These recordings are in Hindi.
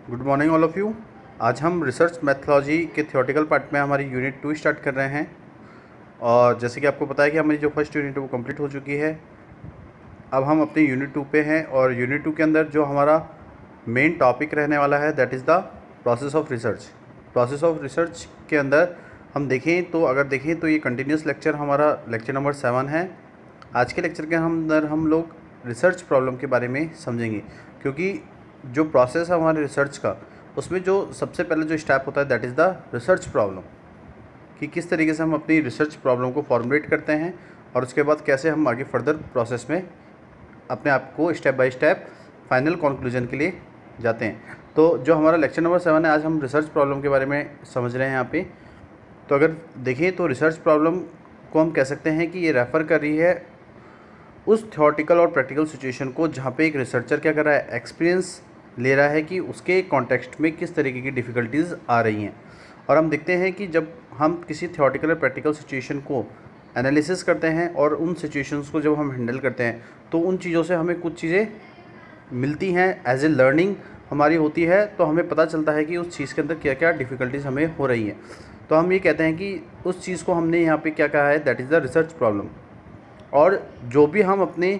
Good morning all of you. आज हम रिसर्च मैथोलॉजी के थ्योरेटिकल पार्ट में हमारी यूनिट 2 स्टार्ट कर रहे हैं। और जैसे कि आपको पता है कि हमारी जो फर्स्ट यूनिट है वो कंप्लीट हो चुकी है। अब हम अपनी यूनिट 2 पे हैं और यूनिट 2 के अंदर जो हमारा मेन टॉपिक रहने वाला है that is the process of research. Process of research के अंदर हम देखें तो ये कंटिन्यूस लेक्चर हमारा लेक्चर नंबर 7 है। आज के लेक्चर के अंदर हम लोग रिसर्च प्रॉब्लम के बारे में समझेंगे, क्योंकि जो प्रोसेस है हमारे रिसर्च का उसमें जो सबसे पहले जो स्टेप होता है that is the research problem, कि किस तरीके से हम अपनी रिसर्च प्रॉब्लम को फॉर्मुलेट करते हैं और उसके बाद कैसे हम आगे फर्दर प्रोसेस में अपने आप को step by step final conclusion के लिए जाते हैं। तो जो हमारा लेक्चर नंबर 7 है, आज हम रिसर्च प्रॉब्लम के बारे में समझ रहे हैं यहाँ पे। तो अगर देखें तो रिसर्च प्रॉब्लम को हम कह सकते हैं कि ये रेफ़र कर रही है उस थ्योरेटिकल और प्रैक्टिकल सिचुएशन को जहाँ पे एक रिसर्चर क्या कर रहा है, एक्सपीरियंस ले रहा है कि उसके कॉन्टेक्स्ट में किस तरीके की डिफ़िकल्टीज़ आ रही हैं। और हम देखते हैं कि जब हम किसी थ्योरेटिकल और प्रैक्टिकल सिचुएशन को एनालिसिस करते हैं और उन सिचुएशंस को जब हम हैंडल करते हैं तो उन चीज़ों से हमें कुछ चीज़ें मिलती हैं, एज ए लर्निंग हमारी होती है। तो हमें पता चलता है कि उस चीज़ के अंदर क्या क्या डिफ़िकल्टीज़ हमें हो रही हैं। तो हम ये कहते हैं कि उस चीज़ को हमने यहाँ पे क्या कहा है, that is the research problem. और जो भी हम अपने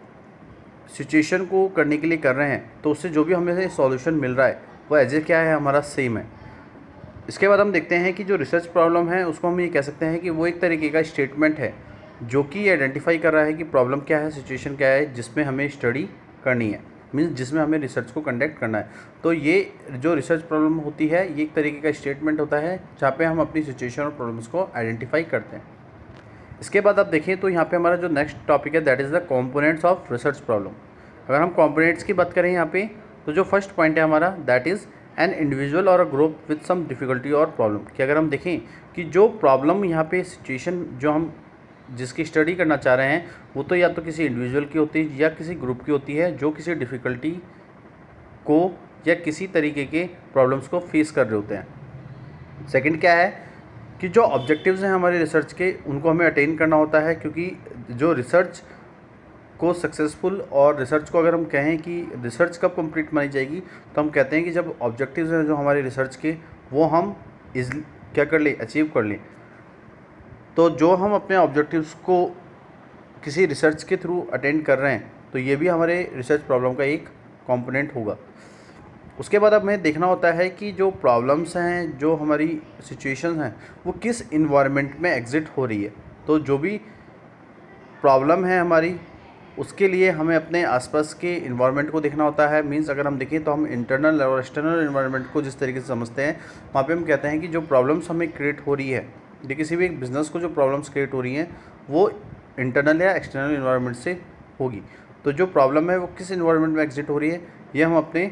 सिचुएशन को करने के लिए कर रहे हैं तो उससे जो भी हमें सॉल्यूशन मिल रहा है वो एज ए क्या है, हमारा सेम है। इसके बाद हम देखते हैं कि जो रिसर्च प्रॉब्लम है उसको हम ये कह सकते हैं कि वो एक तरीके का स्टेटमेंट है जो कि आइडेंटिफाई कर रहा है कि प्रॉब्लम क्या है, सिचुएशन क्या है जिसमें हमें स्टडी करनी है, मीन्स जिसमें हमें रिसर्च को कंडक्ट करना है। तो ये जो रिसर्च प्रॉब्लम होती है ये एक तरीके का स्टेटमेंट होता है जहाँ पे हम अपनी सिचुएशन और प्रॉब्लम्स को आइडेंटिफाई करते हैं। इसके बाद आप देखें तो यहाँ पे हमारा जो नेक्स्ट टॉपिक है that is the components of research problem. अगर हम कंपोनेंट्स की बात करें यहाँ पे तो जो फर्स्ट पॉइंट है हमारा दैट इज़ एन इंडिविजुअल और a group with some difficulty और प्रॉब्लम। कि अगर हम देखें कि जो प्रॉब्लम यहाँ पे सिचुएशन जो हम जिसकी स्टडी करना चाह रहे हैं वो तो या तो किसी इंडिविजुअल की होती है या किसी ग्रुप की होती है जो किसी डिफ़िकल्टी को या किसी तरीके के प्रॉब्लम्स को फेस कर रहे होते हैं। सेकंड क्या है कि जो ऑब्जेक्टिव्स हैं हमारे रिसर्च के उनको हमें अटेन करना होता है, क्योंकि जो रिसर्च को सक्सेसफुल और रिसर्च को अगर हम कहें कि रिसर्च कब कंप्लीट मानी जाएगी तो हम कहते हैं कि जब ऑब्जेक्टिव्स हैं जो हमारे रिसर्च के वो हम क्या कर लें, अचीव कर लें। तो जो हम अपने ऑब्जेक्टिव्स को किसी रिसर्च के थ्रू अटेंड कर रहे हैं तो ये भी हमारे रिसर्च प्रॉब्लम का एक कंपोनेंट होगा। उसके बाद अब हमें देखना होता है कि जो प्रॉब्लम्स हैं, जो हमारी सिचुएशंस हैं वो किस इन्वायरमेंट में एग्जिट हो रही है। तो जो भी प्रॉब्लम है हमारी उसके लिए हमें अपने आसपास के इन्वायरमेंट को देखना होता है। मींस अगर हम देखें तो हम इंटरनल और एक्सटर्नल इन्वायरमेंट को जिस तरीके से समझते हैं वहाँ पे हम कहते हैं कि जो प्रॉब्लम्स हमें क्रिएट हो रही है या किसी भी एक बिज़नेस को जो प्रॉब्लम्स क्रिएट हो रही हैं वो इंटरनल या एक्सटर्नल इन्वायरमेंट से होगी। तो जो प्रॉब्लम है वो किस इन्वायरमेंट में एग्जिट हो रही है ये हम अपने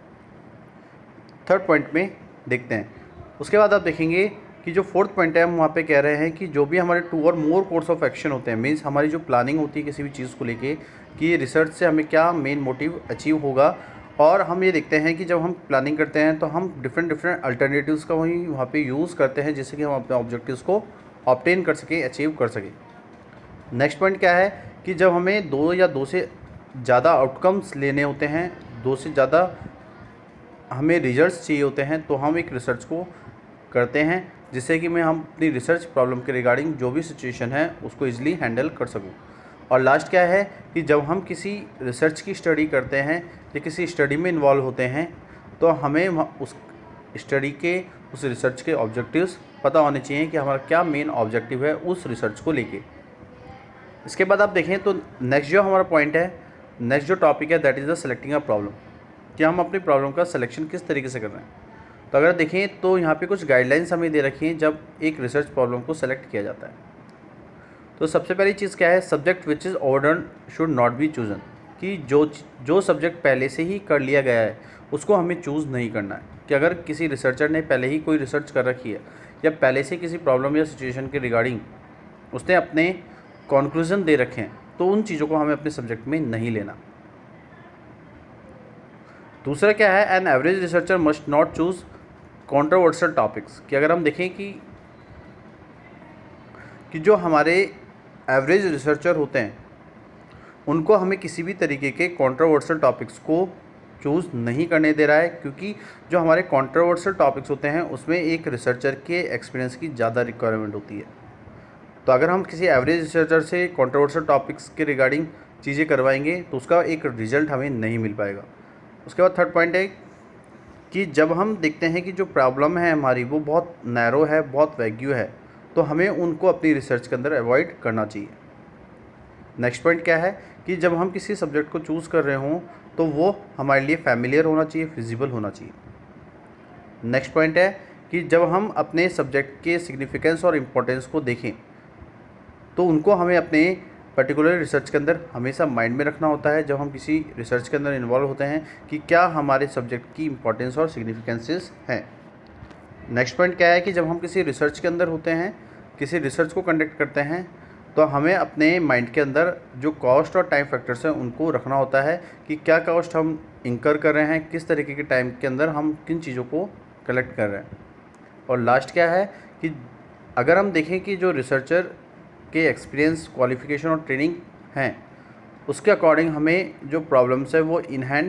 थर्ड पॉइंट में देखते हैं। उसके बाद आप देखेंगे कि जो फोर्थ पॉइंट है हम वहाँ पे कह रहे हैं कि जो भी हमारे 2 और मोर कोर्स ऑफ एक्शन होते हैं, मीन्स हमारी जो प्लानिंग होती है किसी भी चीज़ को लेके कि रिसर्च से हमें क्या मेन मोटिव अचीव होगा। और हम ये देखते हैं कि जब हम प्लानिंग करते हैं तो हम डिफरेंट अल्टरनेटिव्स का वहीं वहाँ पे यूज़ करते हैं जिससे कि हम अपने ऑब्जेक्टिव्स को ऑब्टेन कर सकें, अचीव कर सकें। नेक्स्ट पॉइंट क्या है कि जब हमें 2 या 2 से ज़्यादा आउटकम्स लेने होते हैं, 2 से ज़्यादा हमें रिजल्ट्स चाहिए होते हैं तो हम एक रिसर्च को करते हैं जिससे कि हम अपनी रिसर्च प्रॉब्लम के रिगार्डिंग जो भी सिचुएशन है उसको ईजिली हैंडल कर सकूं। और लास्ट क्या है कि जब हम किसी रिसर्च की स्टडी करते हैं या किसी स्टडी में इन्वॉल्व होते हैं तो हमें उस स्टडी के उस रिसर्च के ऑब्जेक्टिव्स पता होने चाहिए कि हमारा क्या मेन ऑब्जेक्टिव है उस रिसर्च को लेके। इसके बाद आप देखें तो नेक्स्ट जो हमारा पॉइंट है, नेक्स्ट जो टॉपिक है that is the selecting a problem, कि हम अपनी प्रॉब्लम का सिलेक्शन किस तरीके से कर रहे हैं। तो अगर देखें तो यहाँ पे कुछ गाइडलाइंस हमें दे रखी हैं जब एक रिसर्च प्रॉब्लम को सेलेक्ट किया जाता है। तो सबसे पहली चीज़ क्या है, subject which is ordered should not be chosen, कि जो सब्जेक्ट पहले से ही कर लिया गया है उसको हमें चूज़ नहीं करना है। कि अगर किसी रिसर्चर ने पहले ही कोई रिसर्च कर रखी है या पहले से किसी प्रॉब्लम या सिचुएशन के रिगार्डिंग उसने अपने कंक्लूजन दे रखे हैं तो उन चीज़ों को हमें अपने सब्जेक्ट में नहीं लेना। दूसरा क्या है, an average researcher must not choose controversial topics, कि अगर हम देखें कि जो हमारे एवरेज रिसर्चर होते हैं उनको हमें किसी भी तरीके के कॉन्ट्रोवर्शियल टॉपिक्स को चूज़ नहीं करने दे रहा है, क्योंकि जो हमारे कंट्रोवर्शियल टॉपिक्स होते हैं उसमें एक रिसर्चर के एक्सपीरियंस की ज़्यादा रिक्वायरमेंट होती है। तो अगर हम किसी एवरेज रिसर्चर से कंट्रोवर्शियल टॉपिक्स के रिगार्डिंग चीज़ें करवाएंगे तो उसका एक रिजल्ट हमें नहीं मिल पाएगा। उसके बाद थर्ड पॉइंट है कि जब हम देखते हैं कि जो प्रॉब्लम है हमारी वो बहुत नैरो है, बहुत वैग्यू है, तो हमें उनको अपनी रिसर्च के अंदर अवॉइड करना चाहिए। नेक्स्ट पॉइंट क्या है कि जब हम किसी सब्जेक्ट को चूज़ कर रहे हों तो वो हमारे लिए फैमिलियर होना चाहिए, फिजिबल होना चाहिए। नेक्स्ट पॉइंट है कि जब हम अपने सब्जेक्ट के सिग्निफिकेंस और इम्पोर्टेंस को देखें तो उनको हमें अपने पर्टिकुलर रिसर्च के अंदर हमेशा माइंड में रखना होता है जब हम किसी रिसर्च के अंदर इन्वॉल्व होते हैं कि क्या हमारे सब्जेक्ट की इम्पोर्टेंस और सिग्निफिकेंसेस हैं। नेक्स्ट पॉइंट क्या है कि जब हम किसी रिसर्च के अंदर होते हैं, किसी रिसर्च को कंडक्ट करते हैं, तो हमें अपने माइंड के अंदर जो कॉस्ट और टाइम फैक्टर्स हैं उनको रखना होता है कि क्या कॉस्ट हम इंकर कर रहे हैं, किस तरीके के टाइम के अंदर हम किन चीज़ों को कलेक्ट कर रहे हैं। और लास्ट क्या है कि अगर हम देखें कि जो रिसर्चर के एक्सपीरियंस, क्वालिफ़िकेशन और ट्रेनिंग हैं उसके अकॉर्डिंग हमें जो प्रॉब्लम्स है वो इन हैंड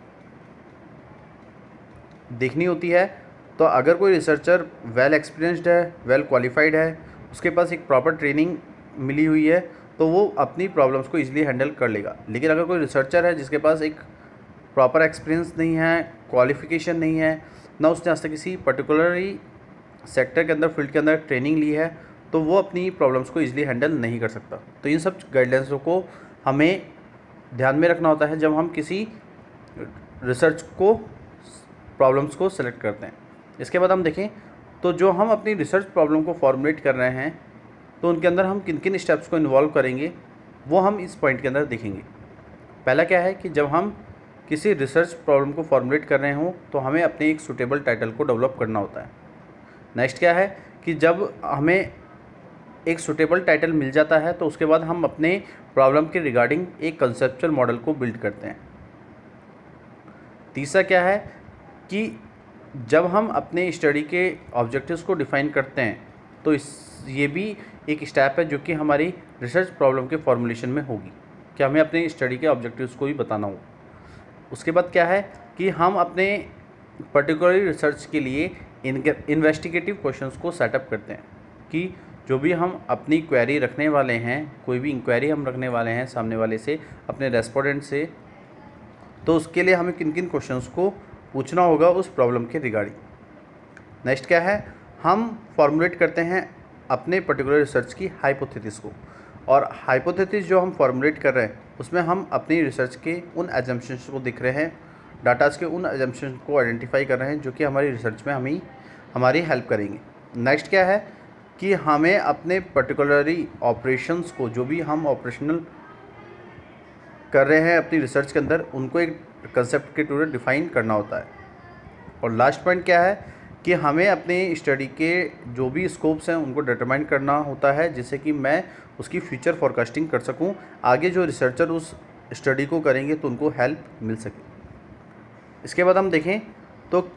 देखनी होती है। तो अगर कोई रिसर्चर वेल एक्सपीरियंस्ड है, वेल क्वालिफाइड है, उसके पास एक प्रॉपर ट्रेनिंग मिली हुई है, तो वो अपनी प्रॉब्लम्स को ईजिली हैंडल कर लेगा। लेकिन अगर कोई रिसर्चर है जिसके पास एक प्रॉपर एक्सपीरियंस नहीं है, क्वालिफ़िकेशन नहीं है, ना उसने आज तक किसी पर्टिकुलरली सेक्टर के अंदर, फील्ड के अंदर ट्रेनिंग ली है, तो वो अपनी प्रॉब्लम्स को ईजिली हैंडल नहीं कर सकता। तो इन सब गाइडलाइंसों को हमें ध्यान में रखना होता है जब हम किसी रिसर्च को, प्रॉब्लम्स को सेलेक्ट करते हैं। इसके बाद हम देखें तो जो हम अपनी रिसर्च प्रॉब्लम को फॉर्मुलेट कर रहे हैं तो उनके अंदर हम किन किन स्टेप्स को इन्वॉल्व करेंगे वो हम इस पॉइंट के अंदर देखेंगे। पहला क्या है कि जब हम किसी रिसर्च प्रॉब्लम को फॉर्मुलेट कर रहे हों तो हमें अपने एक सूटेबल टाइटल को डेवलप करना होता है। नेक्स्ट क्या है कि जब हमें एक सूटेबल टाइटल मिल जाता है तो उसके बाद हम अपने प्रॉब्लम के रिगार्डिंग एक कंसेप्चुअल मॉडल को बिल्ड करते हैं। तीसरा क्या है कि जब हम अपने स्टडी के ऑब्जेक्टिव्स को डिफ़ाइन करते हैं तो ये भी एक स्टेप है जो कि हमारी रिसर्च प्रॉब्लम के फॉर्मुलेशन में होगी कि हमें अपने स्टडी के ऑब्जेक्टिव्स को भी बताना हो। उसके बाद क्या है कि हम अपने पर्टिकुलर रिसर्च के लिए इन्वेस्टिगेटिव क्वेश्चंस को सेटअप करते हैं कि जो भी हम अपनी क्वेरी रखने वाले हैं, कोई भी इंक्वायरी हम रखने वाले हैं सामने वाले से, अपने रेस्पोंडेंट से, तो उसके लिए हमें किन किन क्वेश्चंस को पूछना होगा उस प्रॉब्लम के रिगार्डिंग। नेक्स्ट क्या है, हम फॉर्मुलेट करते हैं अपने पर्टिकुलर रिसर्च की हाइपोथेसिस को, और हाइपोथेसिस जो हम फॉर्मुलेट कर रहे हैं उसमें हम अपनी रिसर्च के उन एजम्पशंस को देख रहे हैं, डाटास के उन एजम्पशंस को आइडेंटिफाई कर रहे हैं जो कि हमारी रिसर्च में हमारी हेल्प करेंगे। नेक्स्ट क्या है कि हमें अपने पर्टिकुलरली ऑपरेशंस को, जो भी हम ऑपरेशनल कर रहे हैं अपनी रिसर्च के अंदर, उनको एक कंसेप्ट के थ्रू डिफ़ाइन करना होता है। और लास्ट पॉइंट क्या है कि हमें अपने स्टडी के जो भी स्कोप्स हैं उनको डिटरमाइन करना होता है जिससे कि मैं उसकी फ्यूचर फॉरकास्टिंग कर सकूं, आगे जो रिसर्चर उस स्टडी को करेंगे तो उनको हेल्प मिल सके। इसके बाद हम देखें तो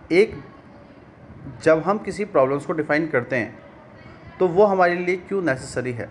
जब हम किसी प्रॉब्लम्स को डिफ़ाइन करते हैं तो वो हमारे लिए क्यों नेसेसरी है,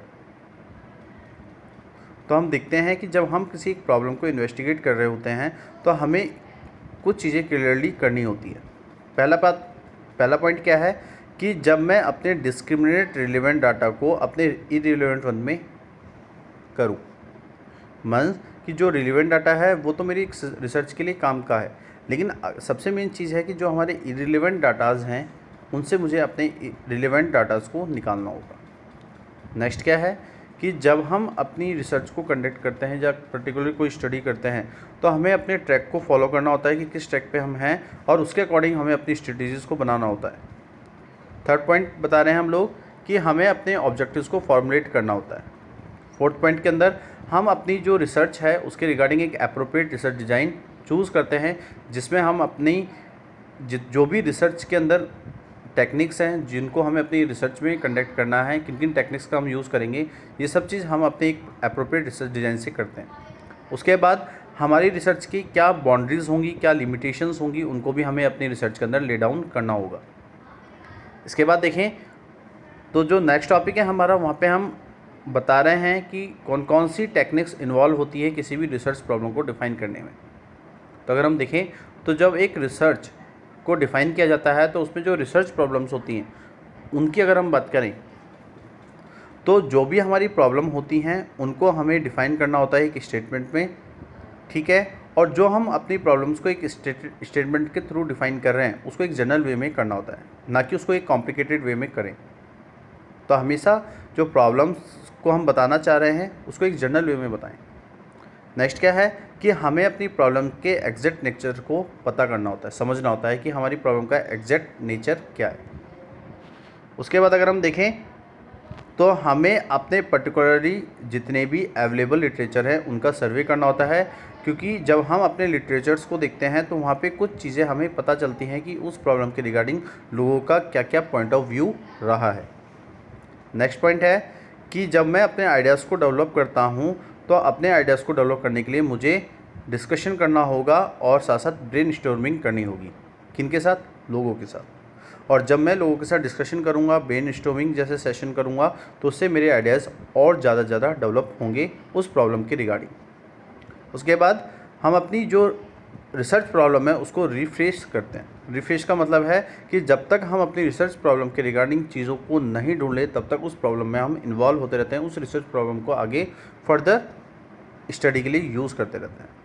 तो हम देखते हैं कि जब हम किसी एक प्रॉब्लम को इन्वेस्टिगेट कर रहे होते हैं तो हमें कुछ चीज़ें क्लियरली करनी होती है। पहला पॉइंट क्या है कि जब मैं अपने डिस्क्रिमिनेट रिलेवेंट डाटा को अपने इरिलेवेंट वन में करूं, मीन्स कि जो रिलेवेंट डाटा है वो तो मेरी रिसर्च के लिए काम का है, लेकिन सबसे मेन चीज़ है कि जो हमारे इरिलेवेंट डाटाज़ हैं उनसे मुझे अपने रिलेवेंट डाटाज़ को निकालना होगा। नेक्स्ट क्या है कि जब हम अपनी रिसर्च को कंडक्ट करते हैं या पर्टिकुलर कोई स्टडी करते हैं तो हमें अपने ट्रैक को फॉलो करना होता है कि किस ट्रैक पे हम हैं और उसके अकॉर्डिंग हमें अपनी स्ट्रेटजीज़ को बनाना होता है। थर्ड पॉइंट बता रहे हैं हम लोग कि हमें अपने ऑब्जेक्टिव्स को फॉर्मुलेट करना होता है। फोर्थ पॉइंट के अंदर हम अपनी जो रिसर्च है उसके रिगार्डिंग एक एप्रोप्रिएट रिसर्च डिज़ाइन चूज़ करते हैं जिसमें हम अपनी जो भी रिसर्च के अंदर टेक्निक्स हैं जिनको हमें अपनी रिसर्च में कंडक्ट करना है, किन किन टेक्निक्स का हम यूज़ करेंगे, ये सब चीज़ हम अपने एक एप्रोप्रिएट रिसर्च डिज़ाइन से करते हैं। उसके बाद हमारी रिसर्च की क्या बाउंड्रीज़ होंगी, क्या लिमिटेशंस होंगी, उनको भी हमें अपनी रिसर्च के अंदर ले डाउन करना होगा। इसके बाद देखें तो जो नेक्स्ट टॉपिक है हमारा, वहाँ पे हम बता रहे हैं कि कौन कौन सी टेक्निक्स इन्वॉल्व होती है किसी भी रिसर्च प्रॉब्लम को डिफ़ाइन करने में। तो अगर हम देखें तो जब एक रिसर्च को डिफ़ाइन किया जाता है तो उसमें जो रिसर्च प्रॉब्लम्स होती हैं उनकी अगर हम बात करें तो जो भी हमारी प्रॉब्लम होती हैं उनको हमें डिफ़ाइन करना होता है एक स्टेटमेंट में, ठीक है। और जो हम अपनी प्रॉब्लम्स को एक स्टेटमेंट के थ्रू डिफ़ाइन कर रहे हैं उसको एक जनरल वे में करना होता है, ना कि उसको एक कॉम्प्लिकेटेड वे में करें। तो हमेशा जो प्रॉब्लम्स को हम बताना चाह रहे हैं उसको एक जनरल वे में बताएं। नेक्स्ट क्या है कि हमें अपनी प्रॉब्लम के एग्जैक्ट नेचर को पता करना होता है, समझना होता है कि हमारी प्रॉब्लम का एग्जैक्ट नेचर क्या है। उसके बाद अगर हम देखें तो हमें अपने पर्टिकुलरली जितने भी अवेलेबल लिटरेचर है उनका सर्वे करना होता है, क्योंकि जब हम अपने लिटरेचर्स को देखते हैं तो वहाँ पे कुछ चीज़ें हमें पता चलती हैं कि उस प्रॉब्लम के रिगार्डिंग लोगों का क्या क्या पॉइंट ऑफ व्यू रहा है। नेक्स्ट पॉइंट है कि जब मैं अपने आइडियाज़ को डेवलप करता हूँ तो अपने आइडियाज़ को डेवलप करने के लिए मुझे डिस्कशन करना होगा और साथ साथ ब्रेनस्टॉर्मिंग करनी होगी। किनके साथ? लोगों के साथ। और जब मैं लोगों के साथ डिस्कशन करूँगा, ब्रेनस्टॉर्मिंग जैसे सेशन करूँगा, तो उससे मेरे आइडियाज़ और ज़्यादा डेवलप होंगे उस प्रॉब्लम के रिगार्डिंग। उसके बाद हम अपनी जो रिसर्च प्रॉब्लम है उसको रिफ्रेश करते हैं। रिफ्रेश का मतलब है कि जब तक हम अपनी रिसर्च प्रॉब्लम के रिगार्डिंग चीज़ों को नहीं ढूंढ ले तब तक उस प्रॉब्लम में हम इन्वॉल्व होते रहते हैं, उस रिसर्च प्रॉब्लम को आगे फर्दर स्टडी के लिए यूज़ करते रहते हैं।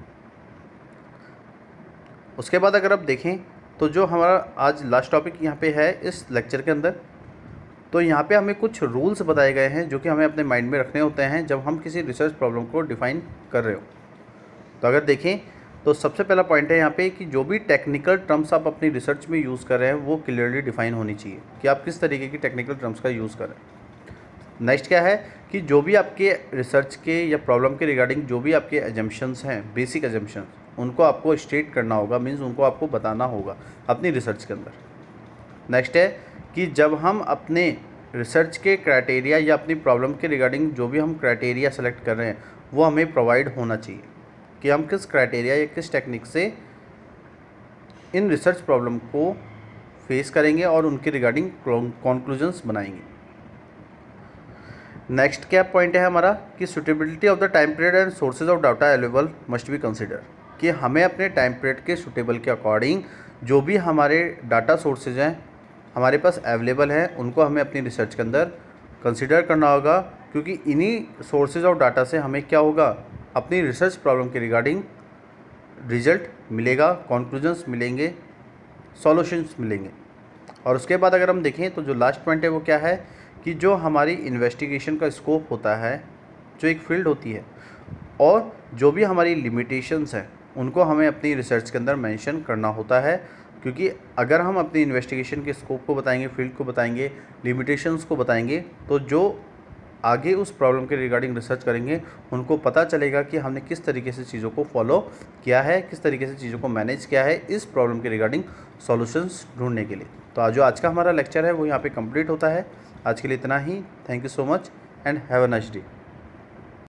उसके बाद अगर आप देखें तो जो हमारा आज लास्ट टॉपिक यहाँ पे है इस लेक्चर के अंदर, तो यहाँ पे हमें कुछ रूल्स बताए गए हैं जो कि हमें अपने माइंड में रखने होते हैं जब हम किसी रिसर्च प्रॉब्लम को डिफ़ाइन कर रहे हो। तो अगर देखें तो सबसे पहला पॉइंट है यहाँ पे कि जो भी टेक्निकल टर्म्स आप अपनी रिसर्च में यूज़ कर रहे हैं वो क्लियरली डिफाइन होनी चाहिए कि आप किस तरीके की टेक्निकल टर्म्स का यूज़ कर रहे हैं। नेक्स्ट क्या है कि जो भी आपके रिसर्च के या प्रॉब्लम के रिगार्डिंग जो भी आपके एजम्पशंस हैं, बेसिक एजम्पशंस, उनको आपको स्टेट करना होगा, मीन्स उनको आपको बताना होगा अपनी रिसर्च के अंदर। नेक्स्ट है कि जब हम अपने रिसर्च के क्राइटेरिया या अपनी प्रॉब्लम के रिगार्डिंग जो भी हम क्राइटेरिया सेलेक्ट कर रहे हैं वो हमें प्रोवाइड होना चाहिए कि हम किस क्राइटेरिया या किस टेक्निक से इन रिसर्च प्रॉब्लम को फेस करेंगे और उनके रिगार्डिंग कॉन्क्लूजन्स बनाएंगे। नेक्स्ट क्या पॉइंट है हमारा कि suitability of the time period and sources of data available must be consider, कि हमें अपने टाइम पीरियड के सुटेबल के अकॉर्डिंग जो भी हमारे डाटा सोर्सेज हैं हमारे पास अवेलेबल हैं उनको हमें अपनी रिसर्च के अंदर कंसिडर करना होगा, क्योंकि इन्हीं सोर्सेज ऑफ डाटा से हमें क्या होगा, अपनी रिसर्च प्रॉब्लम के रिगार्डिंग रिजल्ट मिलेगा, कॉन्क्लूजन्स मिलेंगे, सॉल्यूशंस मिलेंगे। और उसके बाद अगर हम देखें तो जो लास्ट पॉइंट है वो क्या है कि जो हमारी इन्वेस्टिगेशन का स्कोप होता है, जो एक फील्ड होती है, और जो भी हमारी लिमिटेशंस हैं उनको हमें अपनी रिसर्च के अंदर मेंशन करना होता है, क्योंकि अगर हम अपनी इन्वेस्टिगेशन के स्कोप को बताएंगे, फील्ड को बताएंगे, लिमिटेशंस को बताएंगे, तो जो आगे उस प्रॉब्लम के रिगार्डिंग रिसर्च करेंगे उनको पता चलेगा कि हमने किस तरीके से चीज़ों को फॉलो किया है, किस तरीके से चीज़ों को मैनेज किया है इस प्रॉब्लम के रिगार्डिंग सॉल्यूशंस ढूंढने के लिए। तो जो आज का हमारा लेक्चर है वो यहाँ पे कंप्लीट होता है। आज के लिए इतना ही। Thank you so much and have a nice day.